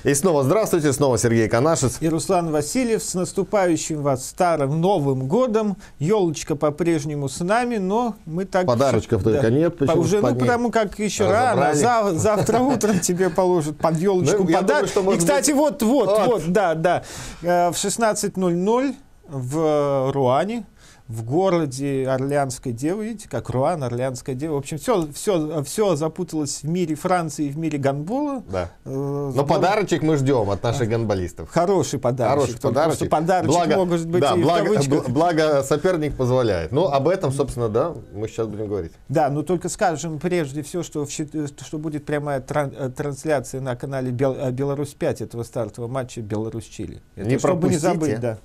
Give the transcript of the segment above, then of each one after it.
И снова здравствуйте, снова Сергей Канашец. И Руслан Васильев. С наступающим вас старым Новым годом. Елочка по-прежнему с нами, но мы так... Подарочков только нет. Уже, потому как еще рано. Завтра утром тебе положат под елочку подарок. И, кстати, вот, да. В 16:00 в Руане, в городе Орлеанская дева, видите, как Руан, Орлеанская дева. В общем, все запуталось в мире Франции и в мире гандбола. Да. Но подарочек мы ждем от наших гандболистов. Хороший подарочек. Подарочек может быть и в кавычках. Благо соперник позволяет. Ну, об этом, собственно, да, мы сейчас будем говорить. Да, но только скажем прежде всего, что будет прямая трансляция на канале Беларусь-5 этого стартового матча Беларусь-Чили. Не чтобы пропустите. Не забыть, да.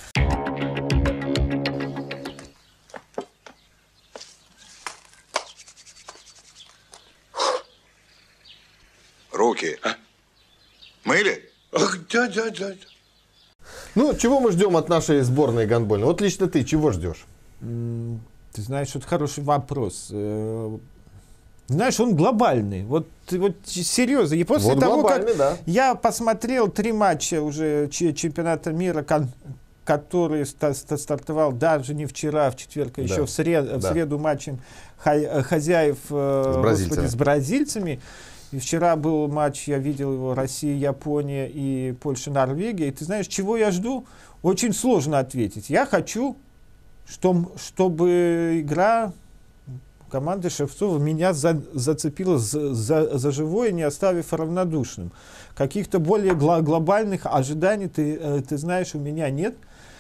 Руки. Мыли? Да. Ну, чего мы ждем от нашей сборной гандбольной? Вот лично ты чего ждешь? Ты знаешь, это хороший вопрос. Знаешь, он глобальный. Вот серьезно. И после того, как я посмотрел 3 матча уже чемпионата мира, который стартовал даже не вчера, а в четверг, а еще в среду матчем хозяев с бразильцами. И вчера был матч, я видел его, Россия, Япония и Польша, Норвегия. И ты знаешь, чего я жду? Очень сложно ответить. Я хочу, чтобы игра команды Шевцова меня зацепила за живое, не оставив равнодушным. Каких-то более глобальных ожиданий, ты знаешь, у меня нет.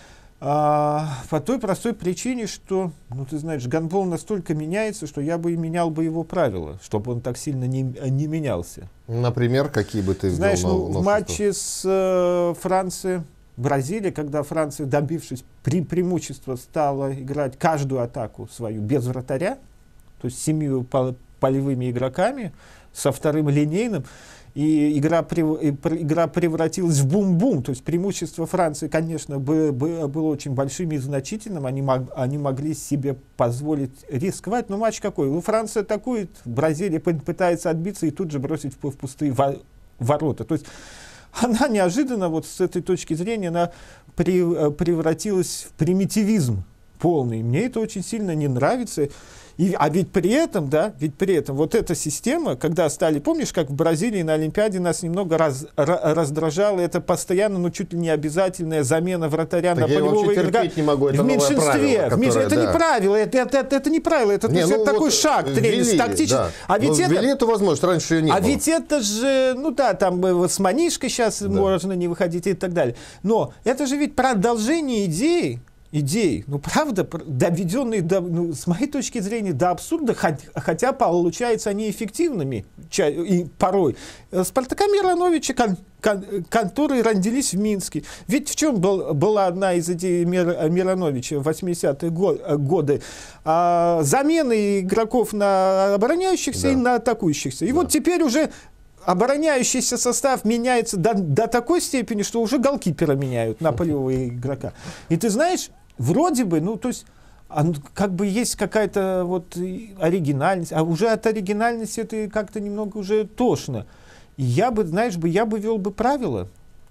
По той простой причине, что, ты знаешь, гандбол настолько меняется, что я бы менял бы его правила, чтобы он так сильно не менялся. Например, какие бы ты ввел? Знаешь, в матче с Францией, Бразилия, когда Франция, добившись преимущества, стала играть каждую атаку свою без вратаря, то есть 7 полевыми игроками, со вторым линейным, и игра превратилась в бум-бум. То есть преимущество Франции, конечно, было очень большим и значительным. Они могли себе позволить рисковать. Но матч какой? Франция атакует, Бразилия пытается отбиться и тут же бросить в пустые ворота. То есть она неожиданно, вот с этой точки зрения, она превратилась в примитивизм полный. Мне это очень сильно не нравится. А ведь при этом, вот эта система, когда стали, помнишь, как в Бразилии на Олимпиаде нас немного раздражало, это постоянно, чуть ли не обязательная замена вратаря на полевого игрока. Не могу, это в меньшинстве. Это не правило, это не правило, это такой шаг тренерский, тактический. Да. А ведь ввели эту возможность, раньше ее не было. Ведь это же, там с манишкой сейчас можно не выходить и так далее. Но это же ведь продолжение идей, правда, доведенные, с моей точки зрения, до абсурда, хотя получаются они эффективными и порой. Спартака Мироновича, которые родились в Минске. Ведь в чем была одна из идей Мироновича в 80-е годы? Замены игроков на обороняющихся и на атакующихся. И вот теперь уже обороняющийся состав меняется до такой степени, что уже голкипера меняют на полевого игрока. И ты знаешь, вроде бы, как бы есть какая-то оригинальность, а уже от оригинальности это как-то немного уже тошно. И я бы ввел бы правило,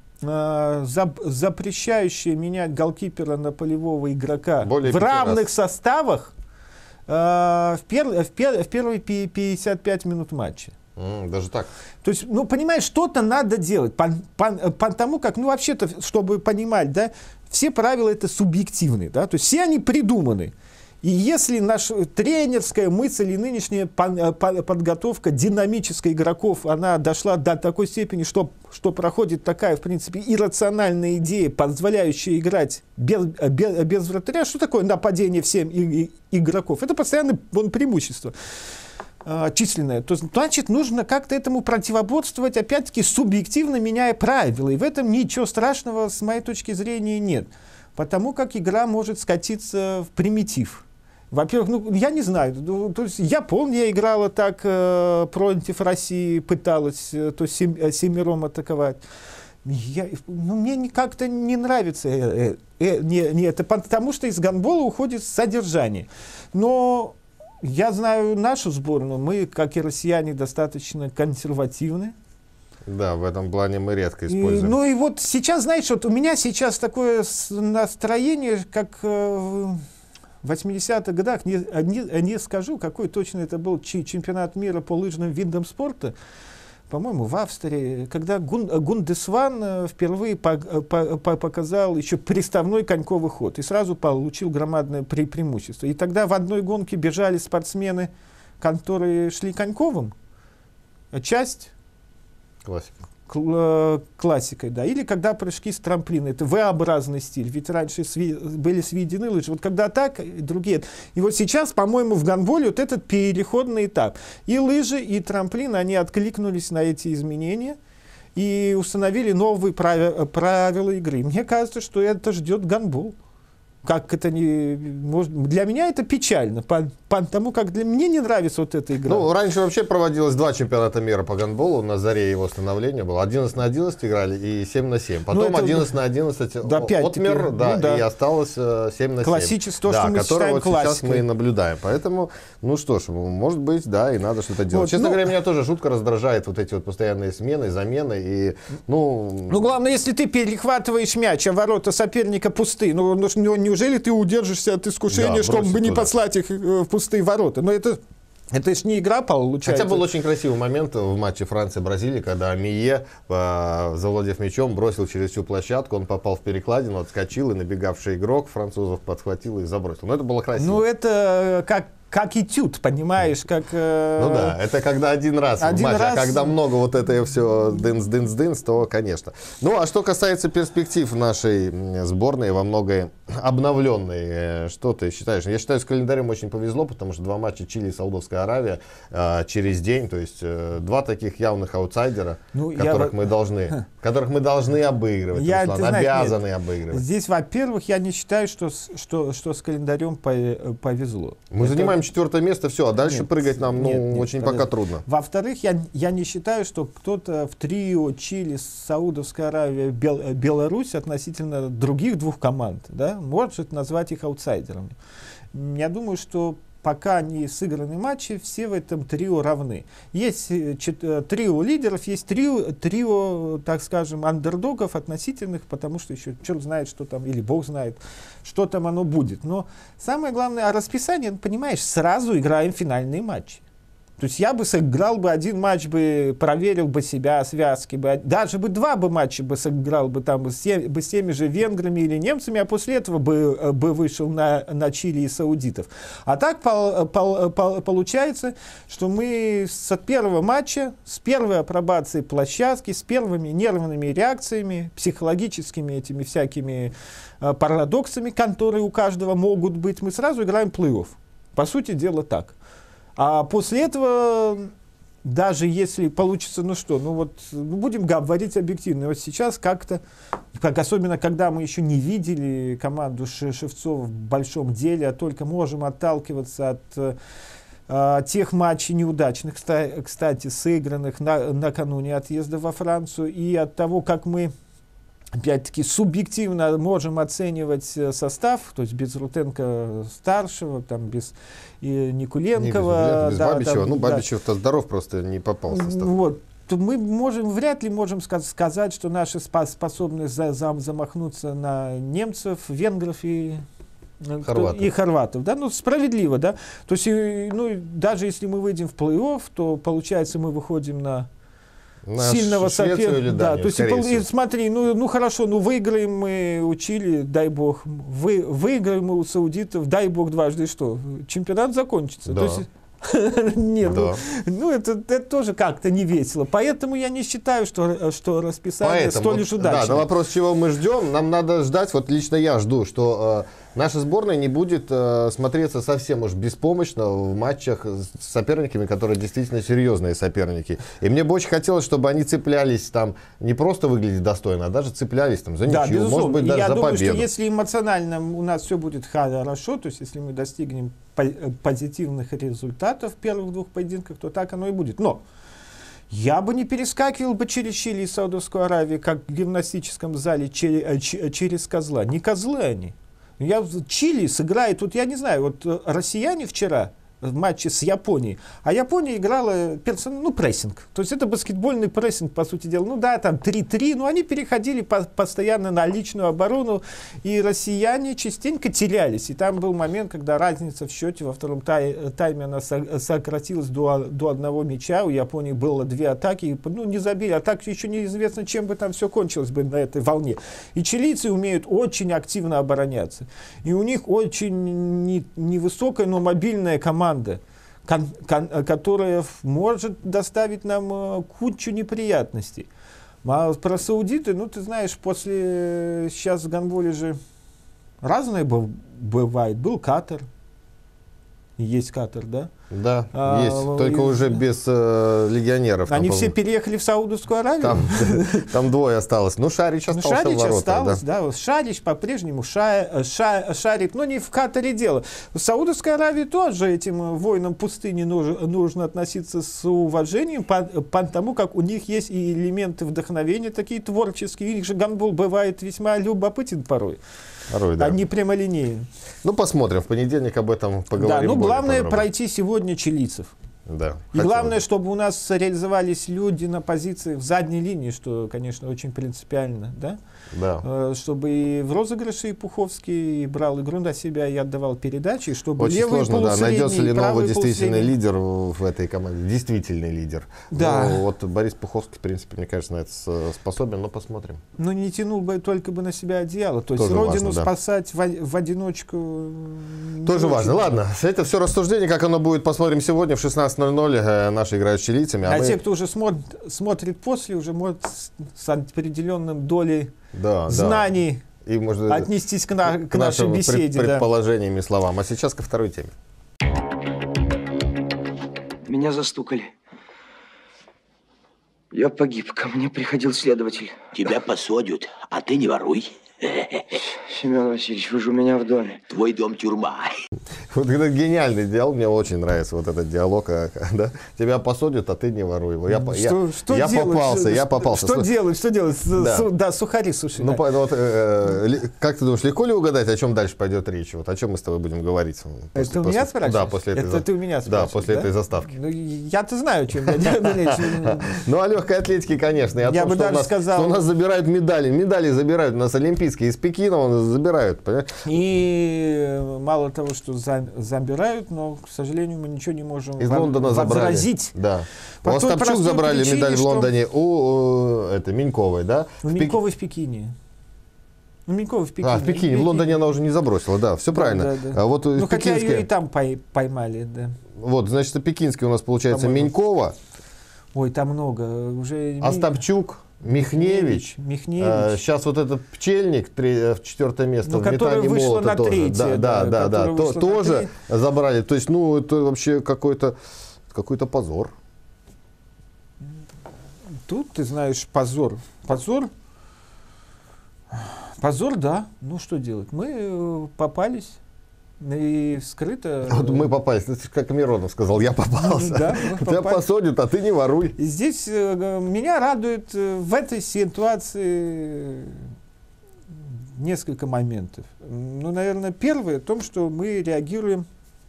запрещающее менять голкипера на полевого игрока в равных составах в первые 55 минут матча. Даже так. То есть, понимаешь, что-то надо делать. Потому как, вообще-то, чтобы понимать, все правила это субъективны, то есть все они придуманы. И если наша тренерская мысль и нынешняя подготовка динамической игроков, она дошла до такой степени, что проходит такая, в принципе, иррациональная идея, позволяющая играть без вратаря, что такое нападение в 7 игроков? Это постоянное преимущество численное, то значит, нужно как-то этому противоборствовать, опять-таки, субъективно меняя правила. И в этом ничего страшного, с моей точки зрения, нет. Потому как игра может скатиться в примитив. Во-первых, я не знаю, то есть Япония играла так против России, пыталась то 7 атаковать. Мне как-то не нравится это, потому что из гандбола уходит содержание. Но я знаю нашу сборную, мы, как и россияне, достаточно консервативны. Да, в этом плане мы редко И, используем. ну и вот сейчас, знаешь, вот у меня сейчас такое настроение, как в 80-х годах, не скажу, какой точно это был чемпионат мира по лыжным видам спорта, по-моему, в Австрии, когда Гундесван впервые показал еще приставной коньковый ход и сразу получил громадное преимущество. И тогда в одной гонке бежали спортсмены, которые шли коньковым, часть Классика. классикой, да, или когда прыжки с трамплина, это V-образный стиль, ведь раньше были сведены лыжи, вот когда так, другие. И вот сейчас, по-моему, в гандболе вот этот переходный этап. И лыжи, и трамплин, они откликнулись на эти изменения и установили новые правила игры. Мне кажется, что это ждет гандбол. Как это не может... Для меня это печально, потому как для мне не нравится вот эта игра. Ну, раньше вообще проводилось 2 чемпионата мира по гандболу, на заре его становления было. 11 на 11 играли и 7 на 7. Потом 11 на 11 да, отмер, да, ну, да. и осталось 7 на 7. Классическое, то, да, что мы которое считаем вот сейчас классикой. мы и наблюдаем. Поэтому, ну что ж, может быть, да, и надо что-то делать. Вот, Честно ну, говоря, меня тоже жутко раздражает вот эти вот постоянные смены, замены. И, ну главное, если ты перехватываешь мяч, а ворота соперника пусты, ну неужели ты удержишься от искушения, Да, чтобы не туда. послать их в пустые ворота? Но это ж не игра, получается. Хотя был очень красивый момент в матче Франции-Бразилии, когда Мие, завладев мячом, бросил через всю площадку, он попал в перекладину, отскочил, и набегавший игрок французов подхватил и забросил. Но это было красиво. Ну это как этюд, понимаешь, как... Ну да, это когда один раз в матче, а когда много вот это все дынс-дынс-дынс, то, конечно. Ну, а что касается перспектив нашей сборной, во многое обновленной, что ты считаешь? Я считаю, с календарем очень повезло, потому что 2 матча Чили и Саудовская Аравия через день, то есть 2 таких явных аутсайдера, Ну, которых мы должны обыгрывать, Руслан, обязаны обыгрывать. Здесь, во-первых, я не считаю, что с календарем повезло. Мы занимаем 4-е место, все, а дальше Нет, прыгать нам нет, очень подожди. пока трудно. Во-вторых, я не считаю, что кто-то в трио Чили, Саудовская Аравия, Беларусь относительно других 2 команд, да, может назвать их аутсайдерами. Я думаю, что пока не сыграны матчи, все в этом трио равны. Есть трио лидеров, есть трио, так скажем, андердогов относительных, потому что еще черт знает, что там, или бог знает, что там оно будет. Но самое главное, расписание, понимаешь, сразу играем финальные матчи. То есть я бы сыграл бы 1 матч, бы проверил бы себя, связки, бы, даже бы 2 матча бы сыграл бы там с теми же венграми или немцами, а после этого бы вышел на Чили и саудитов. А так получается, что мы с первого матча, с первой апробацией площадки, с первыми нервными реакциями, психологическими этими всякими парадоксами, которые у каждого могут быть, мы сразу играем плей-офф. По сути дела так. А после этого, даже если получится, будем говорить объективно. Вот сейчас как-то, особенно когда мы еще не видели команду Шевцова в большом деле, а только можем отталкиваться от тех матчей неудачных, кстати, сыгранных накануне отъезда во Францию, и от того, как мы опять-таки субъективно можем оценивать состав, то есть без Рутенко-старшего, там, без Никуленкова. Без Бабичева. Бабичев-то здоров, просто не попал в состав. Вот. То мы вряд ли можем сказать, что наша способность замахнуться на немцев, венгров и хорватов. Да? Ну, справедливо, да? То есть, даже если мы выйдем в плей-офф, то, получается, мы выходим на сильного соперника. Да, то есть, смотри, хорошо, выиграем мы у Чили, дай бог, выиграем мы у саудитов, дай бог дважды, что? Чемпионат закончится. Да. То есть, нет, это тоже как-то не весело. Поэтому я не считаю, что расписание столь уж удачное. Да, на вопрос, чего мы ждем, нам надо ждать, вот лично я жду, что наша сборная не будет смотреться совсем уж беспомощно в матчах с соперниками, которые действительно серьезные соперники. И мне бы очень хотелось, чтобы они цеплялись там, не просто выглядеть достойно, а даже цеплялись там за ничью, может быть, даже за победу. Я думаю, что если эмоционально у нас все будет хорошо, то есть если мы достигнем позитивных результатов в первых 2 поединках, то так оно и будет. Но я бы не перескакивал бы через Чили и Саудовскую Аравию, как в гимнастическом зале через козла. Не козлы они. Чили сыграет, вот я не знаю, вот россияне вчера матче с Японией. А Япония играла прессинг. То есть это баскетбольный прессинг, по сути дела. Ну да, там 3-3, но они переходили постоянно на личную оборону, и россияне частенько терялись. И там был момент, когда разница в счете во втором тайме она сократилась до одного мяча. У Японии было 2 атаки, не забили. А так еще неизвестно, чем бы там все кончилось бы на этой волне. И чилийцы умеют очень активно обороняться. И у них очень невысокая, но мобильная команда, которая может доставить нам кучу неприятностей. А про саудиты, ты знаешь, сейчас в гандболе же разное бывает. Был Катар. Есть Катар, да? Да, есть. Только уже без легионеров. Они все переехали в Саудовскую Аравию. Там 2 осталось. Шарич остался в воротах. Осталось, да. Шарич по-прежнему шарит. Но не в Катаре дело. В Саудовской Аравии тоже этим воинам пустыни нужно относиться с уважением, потому как у них есть и элементы вдохновения такие творческие. У них же гандбол бывает весьма любопытен порой. Да. Они прямолинейны. Посмотрим. В понедельник об этом поговорим. Да, главное пройти сегодня чилийцев. Да. И главное, чтобы у нас реализовались люди на позициях в задней линии, что, конечно, очень принципиально, да? Да. Чтобы и в розыгрыше и Пуховский брал игру на себя и отдавал передачи, чтобы очень левый сложно, да. Найдется ли новый действительный полусредний лидер в этой команде? Действительный лидер. Да. Борис Пуховский, в принципе, мне кажется, на это способен, но посмотрим. Не тянул бы только бы на себя одеяло. То есть тоже родину важно, спасать в одиночку. Тоже важно. Ладно, это все рассуждение, как оно будет, посмотрим сегодня в 16:00. Наши играют с чилийцами. Те, кто уже смотрит после, уже может с определенным долей знаний и может отнестись к нашей беседе. Предположениями и словам. А сейчас ко второй теме. Меня застукали. Я погиб. Ко мне приходил следователь. Тебя посадят, а ты не воруй. Семен Васильевич, вы же у меня в доме. Твой дом тюрьма. Вот это гениальный диалог, мне очень нравится вот этот диалог, да? Тебя посадят, а ты не воруй его. Я попался. Что делать? Да, сухари суши. Как ты думаешь, легко ли угадать, о чем дальше пойдет речь? Вот о чем мы с тобой будем говорить? Это у меня спрашиваешь? Да, после этой Это ты у меня спрашиваешь? Да, после этой заставки. Я-то знаю, о чем я речь. Ну, о легкой атлетике, конечно. Я бы даже сказал, что у нас забирают медали. Медали забирают у нас олимпийские. Из Пекина забирают, понимаешь? И мало того, что забирают, но, к сожалению, мы ничего не можем из Лондона возразить. Да. У Остапчук забрали медаль в Лондоне, у Миньковой, да? У Миньковой в Пекине. Минькова в Пекине. В Пекине. В Лондоне она уже не забросила, да, все правильно. Да. А вот хотя ее и там поймали, да. Вот, значит, пекинский у нас получается Минькова. Ой, там много. Уже Остапчук. Михневич. Сейчас вот этот Пчельник, 4-е место в метании молота тоже. Да. Тоже забрали. То есть, это вообще какой-то позор. Тут, ты знаешь, позор. Позор, да. Что делать? Мы попались. И скрыто... Вот мы попались, как Миронов сказал, я попался. Да, тебя посадят, а ты не воруй. И здесь меня радует в этой ситуации несколько моментов. Наверное, первое в том, что мы реагируем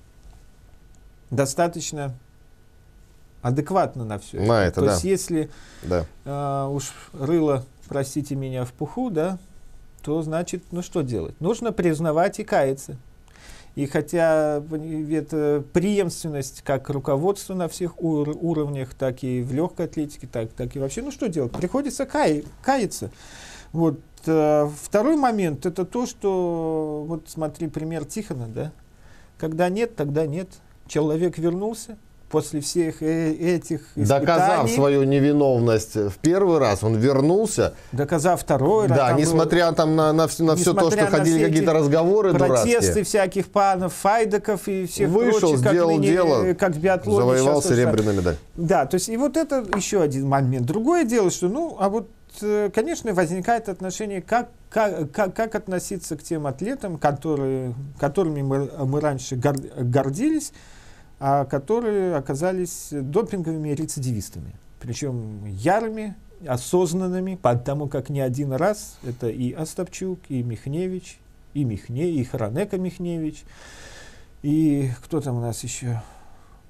достаточно адекватно на все. На это, То есть, если уж рыло, простите меня, в пуху, да, то значит, что делать? Нужно признавать и каяться. И хотя это преемственность как руководства на всех уровнях, так и в легкой атлетике, так и вообще, что делать? Приходится каяться. Второй момент, это то, что, смотри, пример Тихона, да? Когда нет, тогда нет. Человек вернулся. После всех этих испытаний, доказав свою невиновность в первый раз, он вернулся. Доказав второй раз. Да, несмотря на все то, что ходили какие-то разговоры протесты дурацкие. Всяких панов, файдаков и всех вышел, прочих, сделал дело, как в биатлоне. Завоевал серебряную медаль. Да, то есть и вот это еще один момент. Другое дело, что, конечно, возникает отношение, как относиться к тем атлетам, которыми мы раньше гордились, а которые оказались допинговыми рецидивистами. Причем ярыми, осознанными, потому как не один раз это и Остапчук, и Михневич, и Харанека Михневич, и кто там у нас еще?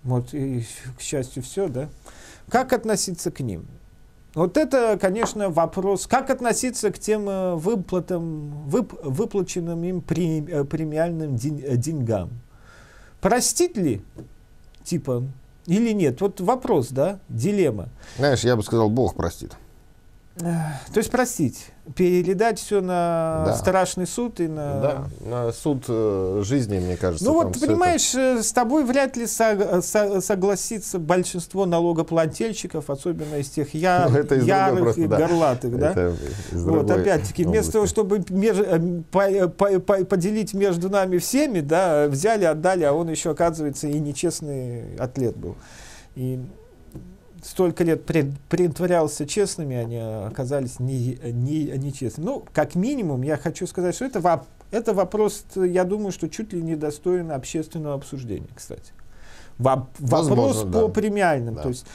Вот, и, к счастью, все, да. Как относиться к ним? Вот это, конечно, вопрос, как относиться к тем выплаченным им премиальным деньгам. Простить ли, типа, или нет? Вот вопрос, да, дилемма. Знаешь, я бы сказал, Бог простит. То есть простить, передать все на страшный суд и на... на суд жизни, мне кажется. Ну вот, понимаешь, с тобой вряд ли согласится большинство налогоплательщиков, особенно из тех ярых и горлатых. Да? Вот, опять-таки, вместо того, чтобы поделить между нами всеми, да, взяли, отдали, а он еще, оказывается, и нечестный атлет был. И столько лет притворялся честными, они оказались нечестными. Ну, как минимум, я хочу сказать, что это вопрос, я думаю, что чуть ли не достоин общественного обсуждения, кстати. Вопрос по премиальным. Да. То есть,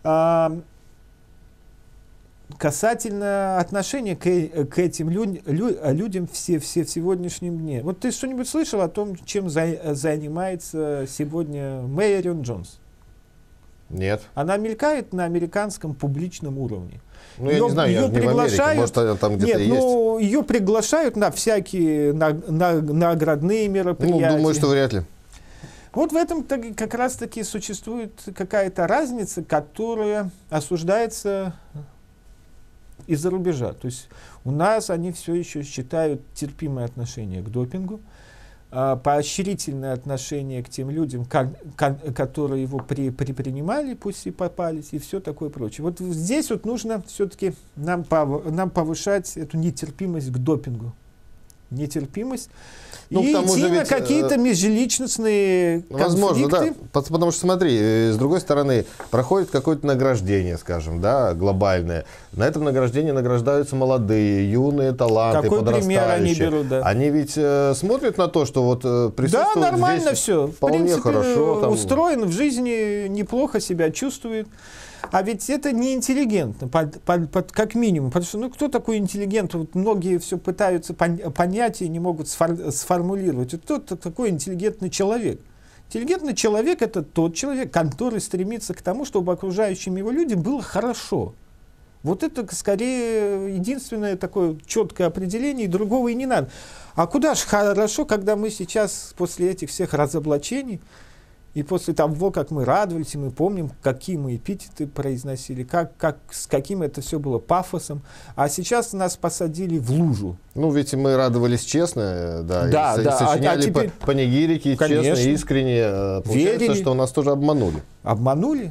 касательно отношения к этим людям в сегодняшнем дне. Вот ты что-нибудь слышал о том, чем занимается сегодня Мэрион Джонс? Нет. Она мелькает на американском публичном уровне. Ну, я не знаю, я не в Америке, может, она там где-то есть. Ну, ее приглашают на всякие наградные мероприятия. Ну, думаю, что вряд ли. Вот в этом как раз-таки существует какая-то разница, которая осуждается из-за рубежа. То есть у нас они все еще считают терпимое отношение к допингу, поощрительное отношение к тем людям, которые его предпринимали, пусть и попались, и все такое прочее. Вот здесь вот нужно все-таки нам повышать эту нетерпимость к допингу. Нетерпимость. Ну, и идти на какие-то межличностные конфликты. Возможно, да. Потому что, смотри, с другой стороны, проходит какое-то награждение, скажем, да, глобальное. На этом награждении награждаются молодые, юные таланты, какой подрастающие. Пример они берут, да. Они ведь смотрят на то, что вот присутствуют. Да, нормально здесь все. Вполне в принципе, хорошо. Там... устроен в жизни, неплохо себя чувствует. А ведь это неинтеллигентно, как минимум. Потому что, ну, кто такой интеллигент? Вот многие все пытаются понять и не могут сформулировать. Вот кто такой интеллигентный человек? Интеллигентный человек — это тот человек, который стремится к тому, чтобы окружающим его людям было хорошо. Вот это, скорее, единственное такое четкое определение, и другого и не надо. А куда же хорошо, когда мы сейчас, после этих всех разоблачений, и после того, как мы радовались, и мы помним, какие мы эпитеты произносили, с каким это все было пафосом. А сейчас нас посадили в лужу. Ну, ведь мы радовались честно, да, и сочиняли теперь... панигирики, конечно, честно, искренне. Получается, верили, что нас тоже обманули. Обманули,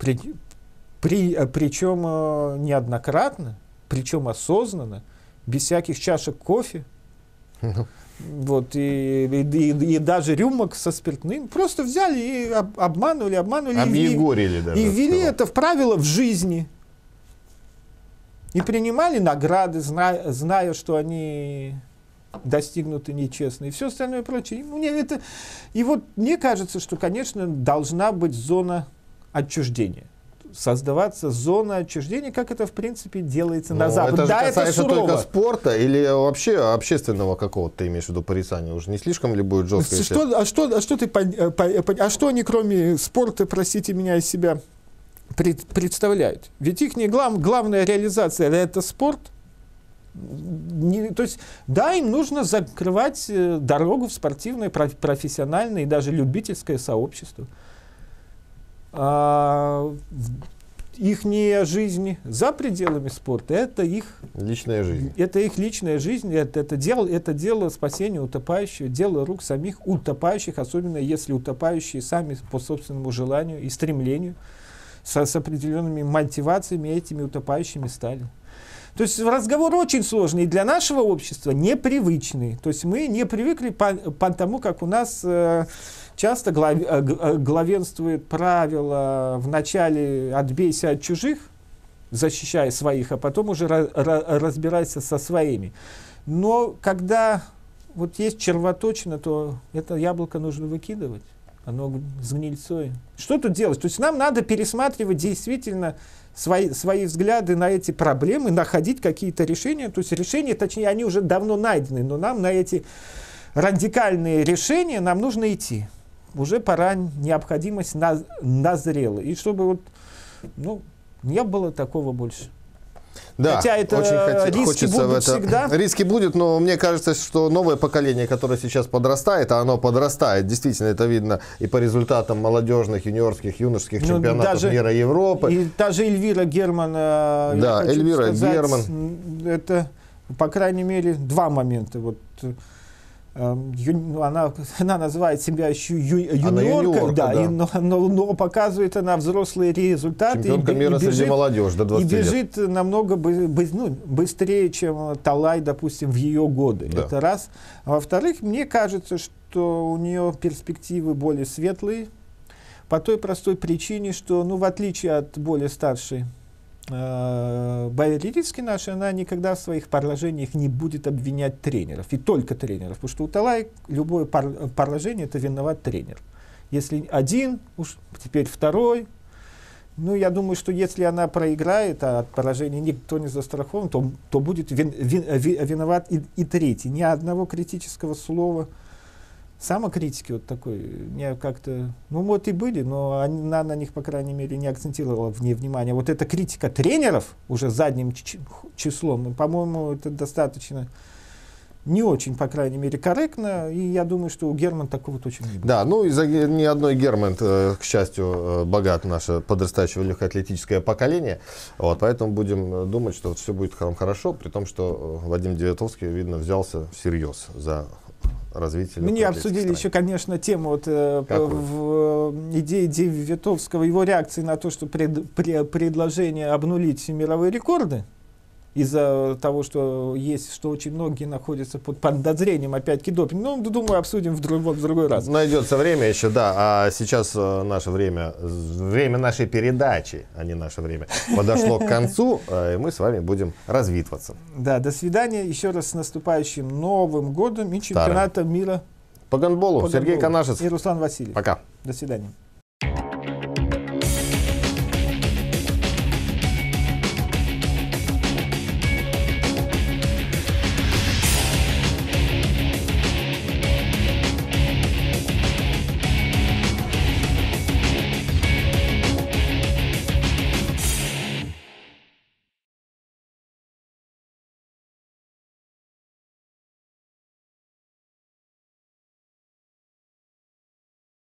причем неоднократно, причем осознанно, без всяких чашек кофе. Вот, и даже рюмок со спиртным просто взяли и обманули. Объегорили даже. И ввели это в правило в жизни. И принимали награды, зная, что они достигнуты нечестно. И все остальное прочее. И вот мне кажется, что, конечно, должна быть зона отчуждения. Создаваться зона отчуждения, как это, в принципе, делается на Западе. Это же касается только спорта или вообще общественного какого-то, ты имеешь в виду, порицания? Уже не слишком ли будет жестко? Что они, кроме спорта, простите меня, из себя представляют? Ведь их главная реализация — это спорт. То есть, да, им нужно закрывать дорогу в спортивное, профессиональное и даже любительское сообщество. Ихняя жизнь за пределами спорта — это их личная жизнь. Это их личная жизнь, это дело спасения утопающего, дело рук самих утопающих, особенно если утопающие сами по собственному желанию и стремлению с определенными мотивациями этими утопающими стали. То есть разговор очень сложный и для нашего общества непривычный. То есть мы не привыкли по тому, как у нас часто главенствует правило вначале «отбейся от чужих», защищая своих, а потом уже разбирайся со своими. Но когда вот есть червоточина, то это яблоко нужно выкидывать. Оно с гнильцой. Что тут делать? То есть нам надо пересматривать действительно свои взгляды на эти проблемы, находить какие-то решения. То есть решения, точнее, они уже давно найдены, но нам на эти радикальные решения нам нужно идти. уже пора, необходимость назрела. И чтобы вот, ну, не было такого больше. Да, хотя это очень риски будут всегда. Риски будет, но мне кажется, что новое поколение, которое сейчас подрастает, а оно подрастает, действительно, это видно и по результатам молодежных, юниорских, юношеских чемпионатов мира и Европы. И даже Эльвира Герман, да, Эльвира Герман. Это, по крайней мере, два момента. Вот, она называет себя еще юниоркой, да, да. Но показывает она взрослые результаты. Чемпионка мира среди молодежи до 20 лет. И бежит намного быстрее, чем Талай, допустим, в ее годы. Да. Это раз. А во-вторых, мне кажется, что у нее перспективы более светлые, по той простой причине, что, ну, в отличие от более старшей Байерицки нашей, она никогда в своих поражениях не будет обвинять тренеров, и только тренеров, потому что у Талай любое поражение — это виноват тренер. Если один, уж теперь второй. Ну, я думаю, что если она проиграет, а от поражения никто не застрахован, то будет виноват и третий. Ни одного критического слова. Самокритики вот такой, мне как-то, ну, вот и были, но она на них, по крайней мере, не акцентировала внимание. Вот эта критика тренеров уже задним числом, ну, по-моему, это достаточно не очень, по крайней мере, корректно, и я думаю, что у Герман такого точно не будет. Да, ну, из-за ни одной Герман, к счастью, богат наше подрастающее легкоатлетическое поколение, вот, поэтому будем думать, что все будет хорошо, при том, что Вадим Девятовский, видно, взялся всерьез за развитие. Мы не обсудили еще, конечно, тему вот, в идее Девятовского, его реакции на то, что предложение обнулить мировые рекорды из-за того, что есть, что очень многие находятся под подозрением опять-таки допинг. Ну, думаю, обсудим в другой раз. Найдется время еще, да. А сейчас наше время нашей передачи, а не наше время, подошло к концу, и мы с вами будем развитываться. Да, до свидания. Еще раз с наступающим Новым годом и чемпионатом мира по гандболу. Сергей Канашец и Руслан Васильев. Пока. До свидания.